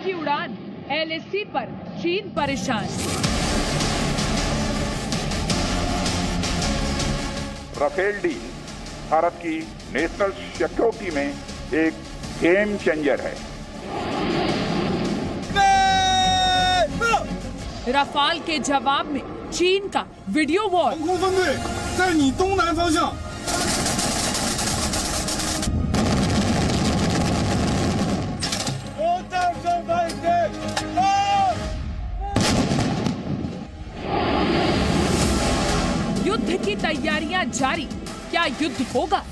की उड़ान, LAC पर चीन परेशान। राफेल डील भारत की नेशनल सिक्योरिटी में एक गेम चेंजर है। रफाल के जवाब में चीन का वीडियो वॉर। युद्ध की तैयारियां जारी, क्या युद्ध होगा?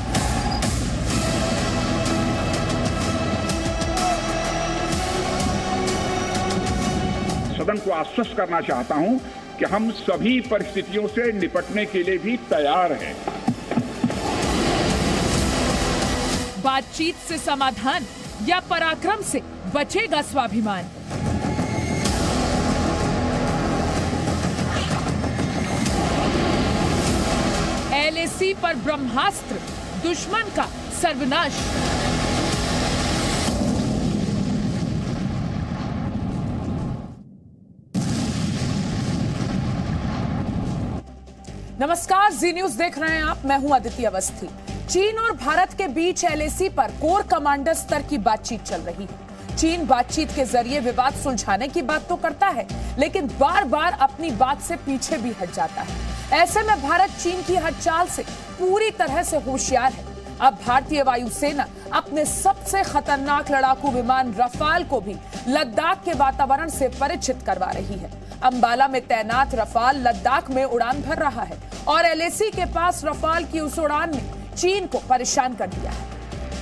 सदन को आश्वस्त करना चाहता हूं कि हम सभी परिस्थितियों से निपटने के लिए भी तैयार हैं। बातचीत से समाधान या पराक्रम से बचेगा स्वाभिमान? LAC पर ब्रह्मास्त्र, दुश्मन का सर्वनाश। नमस्कार, जी न्यूज देख रहे हैं आप। मैं हूं अदिति अवस्थी। चीन और भारत के बीच LAC पर कोर कमांडर स्तर की बातचीत चल रही है। चीन बातचीत के जरिए विवाद सुलझाने की बात तो करता है, लेकिन बार बार अपनी बात से पीछे भी हट जाता है। ऐसे में भारत चीन की हर चाल से पूरी तरह से होशियार है। अब भारतीय वायुसेना अपने सबसे खतरनाक लड़ाकू विमान रफाल को भी लद्दाख के वातावरण से परिचित करवा रही है। अंबाला में तैनात रफाल लद्दाख में उड़ान भर रहा है और LAC के पास रफाल की उस उड़ान ने चीन को परेशान कर दिया है।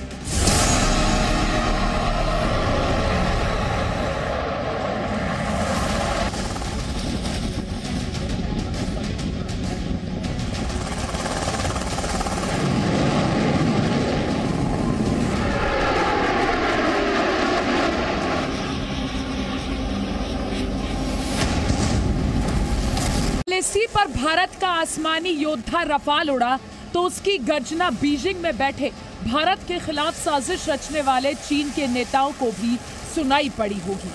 LAC पर भारत का आसमानी योद्धा रफाल उड़ा तो उसकी गर्जना बीजिंग में बैठे भारत के खिलाफ साजिश रचने वाले चीन के नेताओं को भी सुनाई पड़ी होगी।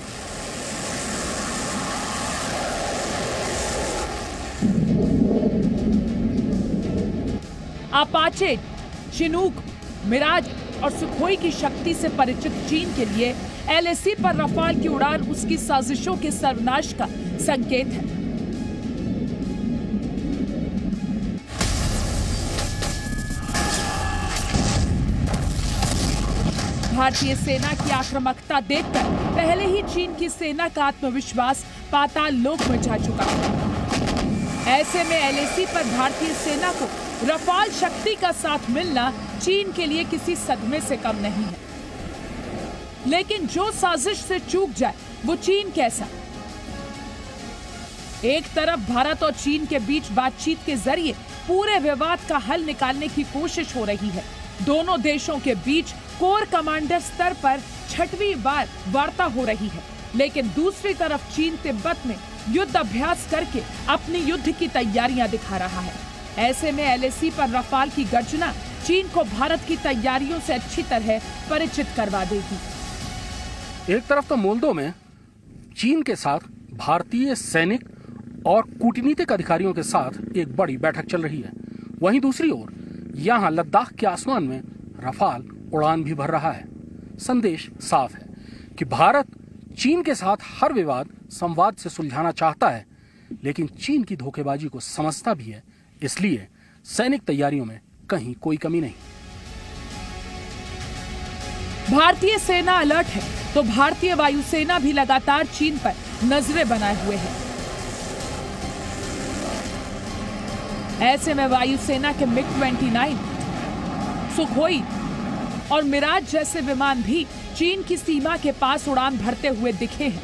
अपाचे, चिनूक, मिराज और सुखोई की शक्ति से परिचित चीन के लिए LAC पर रफाल की उड़ान उसकी साजिशों के सर्वनाश का संकेत है। भारतीय सेना की आक्रामकता देखकर पहले ही चीन की सेना का आत्मविश्वास पाताल लोक में जा चुका है। ऐसे में LAC पर भारतीय सेना को रफाल शक्ति का साथ मिलना चीन के लिए किसी सदमे से कम नहीं है। लेकिन जो साजिश से चूक जाए वो चीन कैसा? एक तरफ भारत और चीन के बीच बातचीत के जरिए पूरे विवाद का हल निकालने की कोशिश हो रही है। दोनों देशों के बीच कोर कमांडर स्तर पर 6वीं बार वार्ता हो रही है, लेकिन दूसरी तरफ चीन तिब्बत में युद्ध अभ्यास करके अपनी युद्ध की तैयारियां दिखा रहा है। ऐसे में LAC पर रफाल की गर्जना चीन को भारत की तैयारियों से अच्छी तरह परिचित करवा देगी। एक तरफ तो मोल्दो में चीन के साथ भारतीय सैनिक और कूटनीतिक अधिकारियों के साथ एक बड़ी बैठक चल रही है, वहीं दूसरी ओर यहाँ लद्दाख के आसमान में रफाल उड़ान भी भर रहा है। संदेश साफ है कि भारत चीन के साथ हर विवाद संवाद से सुलझाना चाहता है, लेकिन चीन की धोखेबाजी को समझता भी है। इसलिए सैनिक तैयारियों में कहीं कोई कमी नहीं। भारतीय सेना अलर्ट है तो भारतीय वायुसेना भी लगातार चीन पर नजरें बनाए हुए है। ऐसे में वायुसेना के MiG-29, सुखोई और मिराज जैसे विमान भी चीन की सीमा के पास उड़ान भरते हुए दिखे हैं।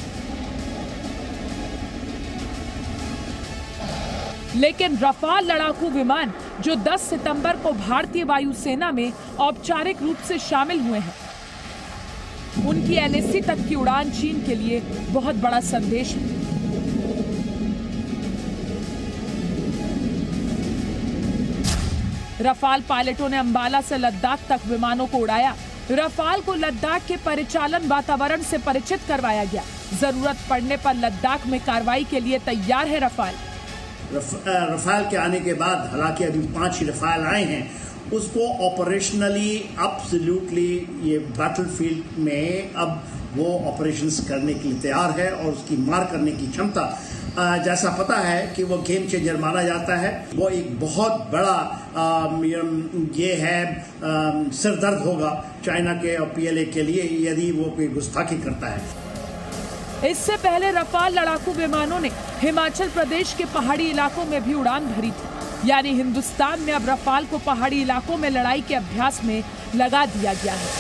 लेकिन रफाल लड़ाकू विमान जो 10 सितंबर को भारतीय वायुसेना में औपचारिक रूप से शामिल हुए हैं, उनकी LAC तक की उड़ान चीन के लिए बहुत बड़ा संदेश है। रफाल पायलटों ने अंबाला से लद्दाख तक विमानों को उड़ाया रफाल को लद्दाख के परिचालन वातावरण से परिचित करवाया गया। जरूरत पड़ने पर लद्दाख में कार्रवाई के लिए तैयार है रफाल। रफाल के आने के बाद, हालांकि अभी 5 ही रफाल आए हैं, उसको ऑपरेशनली एब्सोल्युटली ये बैटलफील्ड में अब वो ऑपरेशंस करने के लिए तैयार है और उसकी मार करने की क्षमता, जैसा पता है कि वो गेम चेंजर माना जाता है। वो एक बहुत बड़ा ये है सिरदर्द होगा चाइना के और PLA के लिए यदि वो कोई गुस्ताखी करता है। इससे पहले रफाल लड़ाकू विमानों ने हिमाचल प्रदेश के पहाड़ी इलाकों में भी उड़ान भरी थी। यानी हिंदुस्तान में अब रफाल को पहाड़ी इलाकों में लड़ाई के अभ्यास में लगा दिया गया है।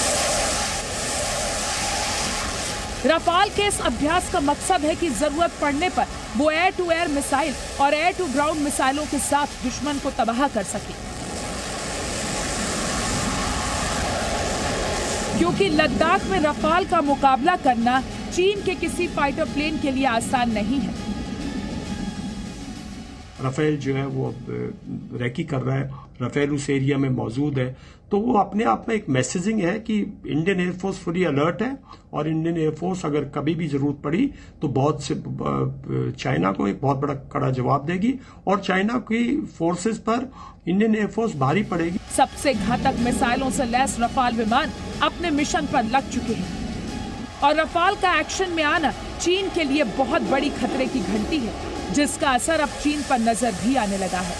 रफाल के इस अभ्यास का मकसद है कि जरूरत पड़ने पर वो एयर टू एयर मिसाइल और एयर टू ग्राउंड मिसाइलों के साथ दुश्मन को तबाह कर सके, क्योंकि लद्दाख में रफाल का मुकाबला करना चीन के किसी फाइटर प्लेन के लिए आसान नहीं है। राफेल जो है वो रैकी कर रहा है, राफेल उस एरिया में मौजूद है, तो वो अपने आप में एक मैसेजिंग है कि इंडियन एयरफोर्स फुली अलर्ट है और इंडियन एयरफोर्स अगर कभी भी जरूरत पड़ी तो बहुत से चाइना को एक बहुत बड़ा कड़ा जवाब देगी और चाइना की फोर्सेस पर इंडियन एयरफोर्स भारी पड़ेगी। सबसे घातक मिसाइलों से लैस रफाल विमान अपने मिशन पर लग चुके हैं और रफाल का एक्शन में आना चीन के लिए बहुत बड़ी खतरे की घंटी है, जिसका असर अब चीन पर नजर भी आने लगा है।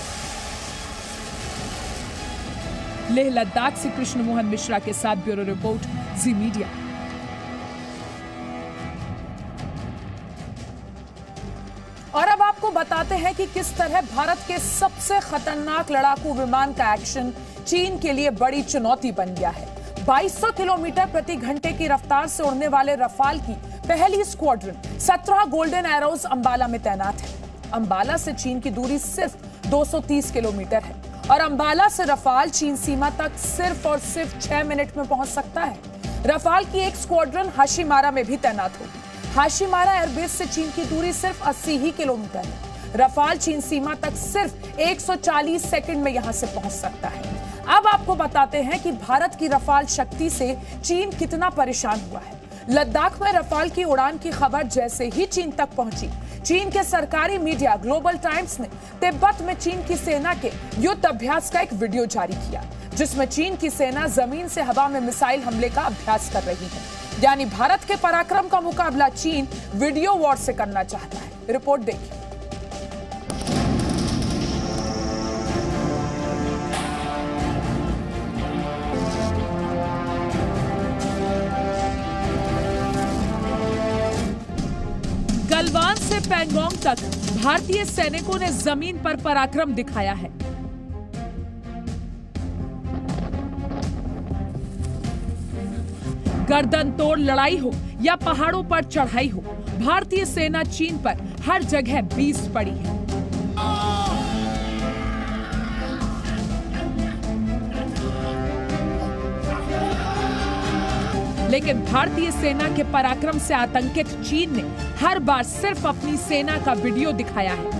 लेह लद्दाख से कृष्ण मोहन मिश्रा के साथ ब्यूरो रिपोर्ट, जी मीडिया। और अब आपको बताते हैं कि किस तरह भारत के सबसे खतरनाक लड़ाकू विमान का एक्शन चीन के लिए बड़ी चुनौती बन गया है। 2200 किलोमीटर प्रति घंटे की रफ्तार से उड़ने वाले रफाल की पहली स्क्वाड्रन 17 गोल्डन एरोज अंबाला में तैनात है। अंबाला से चीन की दूरी सिर्फ 230 किलोमीटर है और अंबाला से रफाल चीन सीमा तक सिर्फ और सिर्फ 6 मिनट में पहुंच सकता है। रफाल की एक स्क्वाड्रन हाशीमारा में भी तैनात होगी। हाशीमारा एयरबेस से चीन की दूरी सिर्फ 80 ही किलोमीटर है। रफाल चीन सीमा तक सिर्फ 140 सेकंड में यहां से पहुंच सकता है। अब आपको बताते हैं कि भारत की रफाल शक्ति से चीन कितना परेशान हुआ है। लद्दाख में रफाल की उड़ान की खबर जैसे ही चीन तक पहुंची, चीन के सरकारी मीडिया ग्लोबल टाइम्स ने तिब्बत में चीन की सेना के युद्ध अभ्यास का एक वीडियो जारी किया, जिसमें चीन की सेना जमीन से हवा में मिसाइल हमले का अभ्यास कर रही है। यानी भारत के पराक्रम का मुकाबला चीन वीडियो वॉर से करना चाहता है। रिपोर्ट देखिए। गलवान से पैंगोंग तक भारतीय सैनिकों ने जमीन पर पराक्रम दिखाया है। गर्दन तोड़ लड़ाई हो या पहाड़ों पर चढ़ाई हो, भारतीय सेना चीन पर हर जगह बीस पड़ी है। लेकिन भारतीय सेना के पराक्रम से आतंकित चीन ने हर बार सिर्फ अपनी सेना का वीडियो दिखाया है।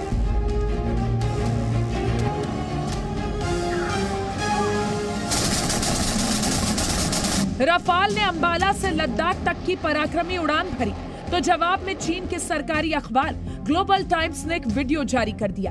रफाल ने अंबाला से लद्दाख तक की पराक्रमी उड़ान भरी, तो जवाब में चीन के सरकारी अखबार ग्लोबल टाइम्स ने एक वीडियो जारी कर दिया।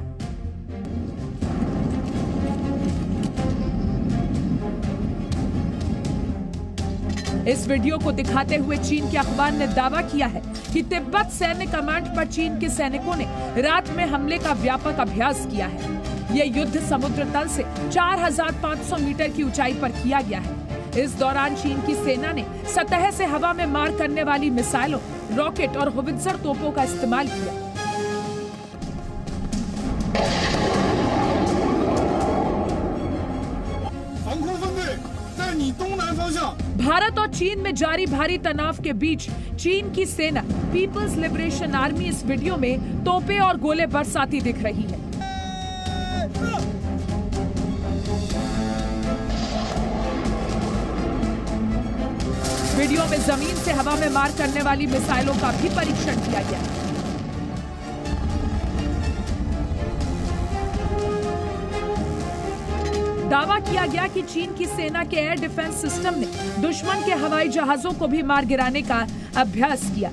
इस वीडियो को दिखाते हुए चीन के अखबार ने दावा किया है कि तिब्बत सैन्य कमांड पर चीन के सैनिकों ने रात में हमले का व्यापक अभ्यास किया है। यह युद्ध समुद्र तल से 4500 मीटर की ऊंचाई पर किया गया है। इस दौरान चीन की सेना ने सतह से हवा में मार करने वाली मिसाइलों, रॉकेट और होवित्जर तोपों का इस्तेमाल किया। भारत और चीन में जारी भारी तनाव के बीच चीन की सेना पीपल्स लिबरेशन आर्मी इस वीडियो में तोपे और गोले बरसाती दिख रही है। वीडियो में जमीन से हवा में मार करने वाली मिसाइलों का भी परीक्षण किया गया। दावा किया गया कि चीन की सेना के एयर डिफेंस सिस्टम ने दुश्मन के हवाई जहाजों को भी मार गिराने का अभ्यास किया।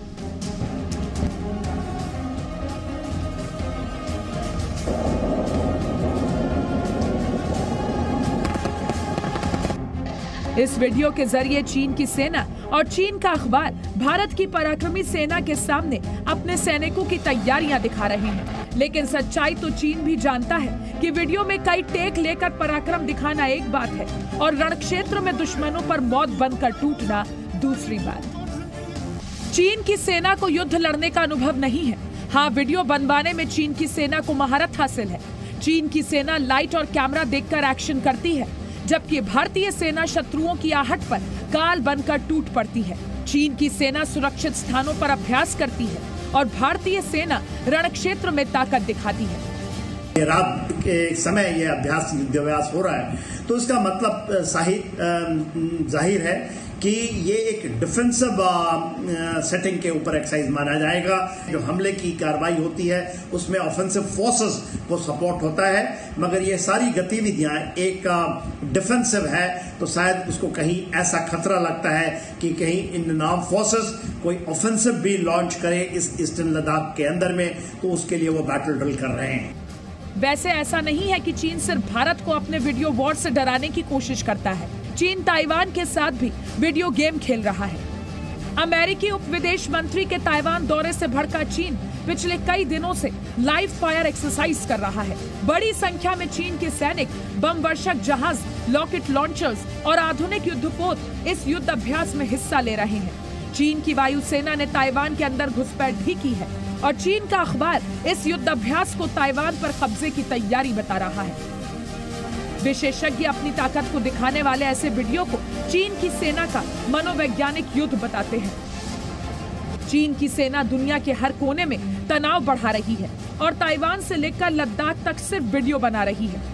इस वीडियो के जरिए चीन की सेना और चीन का अखबार भारत की पराक्रमी सेना के सामने अपने सैनिकों की तैयारियां दिखा रहे हैं। लेकिन सच्चाई तो चीन भी जानता है कि वीडियो में कई टेक लेकर पराक्रम दिखाना एक बात है और रणक्षेत्र में दुश्मनों पर मौत बनकर टूटना दूसरी बात। चीन की सेना को युद्ध लड़ने का अनुभव नहीं है। हाँ, वीडियो बनवाने में चीन की सेना को महारत हासिल है। चीन की सेना लाइट और कैमरा देखकर एक्शन करती है, जबकि भारतीय सेना शत्रुओं की आहट पर काल बनकर टूट पड़ती है। चीन की सेना सुरक्षित स्थानों पर अभ्यास करती है और भारतीय सेना रणक्षेत्र में ताकत दिखाती है। रात के समय यह युद्धाभ्यास हो रहा है, तो इसका मतलब जाहिर है कि ये एक डिफेंसिव सेटिंग के ऊपर एक्सरसाइज माना जाएगा। जो हमले की कार्रवाई होती है उसमें ऑफेंसिव फोर्सेस को सपोर्ट होता है, मगर ये सारी गतिविधियां एक डिफेंसिव है, तो शायद उसको कहीं ऐसा खतरा लगता है कि कहीं इंडियन आर्म फोर्सेस कोई ऑफेंसिव भी लॉन्च करे इस ईस्टर्न लद्दाख के अंदर में, तो उसके लिए वो बैटल ड्रिल कर रहे हैं। वैसे ऐसा नहीं है कि चीन सिर्फ भारत को अपने वीडियो वॉर से डराने की कोशिश करता है। चीन ताइवान के साथ भी वीडियो गेम खेल रहा है। अमेरिकी उप विदेश मंत्री के ताइवान दौरे से भड़का चीन पिछले कई दिनों से लाइव फायर एक्सरसाइज कर रहा है। बड़ी संख्या में चीन के सैनिक, बम वर्षक जहाज, रॉकेट लॉन्चर्स और आधुनिक युद्धपोत इस युद्ध अभ्यास में हिस्सा ले रहे हैं। चीन की वायुसेना ने ताइवान के अंदर घुसपैठ भी की है और चीन का अखबार इस युद्ध अभ्यास को ताइवान पर कब्जे की तैयारी बता रहा है। विशेषज्ञ अपनी ताकत को दिखाने वाले ऐसे वीडियो को चीन की सेना का मनोवैज्ञानिक युद्ध बताते हैं। चीन की सेना दुनिया के हर कोने में तनाव बढ़ा रही है और ताइवान से लेकर लद्दाख तक सिर्फ वीडियो बना रही है।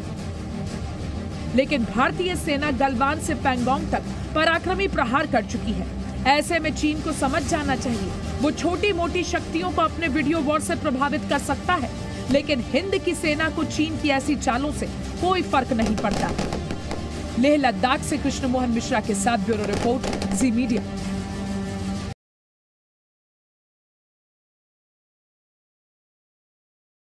लेकिन भारतीय सेना गलवान से पैंगोंग तक पराक्रमी प्रहार कर चुकी है। ऐसे में चीन को समझ जाना चाहिए वो छोटी मोटी शक्तियों को अपने वीडियो वॉर से प्रभावित कर सकता है, लेकिन हिंद की सेना को चीन की ऐसी चालों से कोई फर्क नहीं पड़ता। लेह लद्दाख से कृष्ण मोहन मिश्रा के साथ ब्यूरो रिपोर्ट, जी मीडिया।